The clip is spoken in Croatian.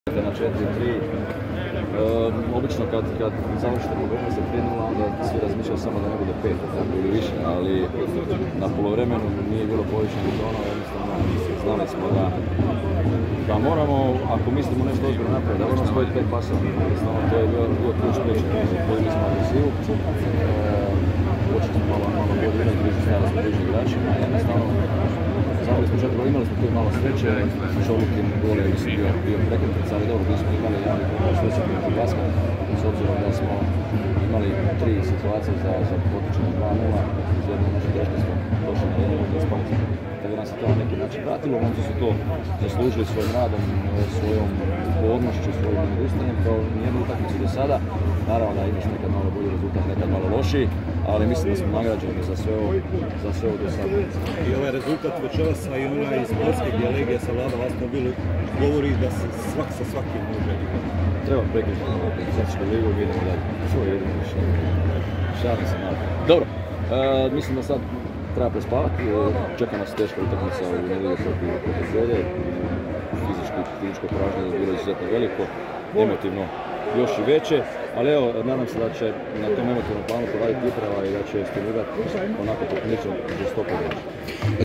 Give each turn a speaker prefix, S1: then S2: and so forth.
S1: Na 4-3, obično kad završite probleme sa 3-0, onda svi razmišljaju samo da ne bude 5 ili više, ali na polovremenu nije bilo povišenih tona, jednostavno znali smo da moramo, ako mislimo nešto ozbiljno napraviti, da moramo spojiti 5 pasova, jednostavno to je bio ključ priče, pojeli smo agresivu, počeli smo malo bolje igrati, više stavili smo bliže igračima, jednostavno znali smo čak, imali smo tu malo sreće, Čolukin gol je bio prekretnica, ali dobro, smo imali sreće protiv Baska, s obzirom da smo imali 3 situacije za potičenje 2-0, iz jedne naše greške smo došli na 1-0 spalicu. Tako da nam se to na neki način vratilo, oni su to zaslužili svojim radom, svojom upornošću, svojim neodustanjem, kao nijednu utakmicu do sada. Naravno da imaš nekad malo bolji rezultat, nekad malo lošiji, ali mislim da smo nagrađeni za sve ovo do sada.
S2: I ovaj rezultat večeras, a i onaj iz Poljske gdje Legija savlada Automobilu govori da se svak sa svakim može igrati.
S1: Treba prekriti na organizacijsku ligu i idemo dalje. To je jedino rješenje. Šalim se nadam. Dobro, mislim da sad treba prespavati. Čeka nas teška utakmica u nedjelju protiv Zvezde. Fizičko poraženje je bilo izuzetno veliko, emotivno još i veće, ali evo, nadam se da će na tom emotivnom planu poraditi uprava i da će stimulirati onako poprilično žestoko.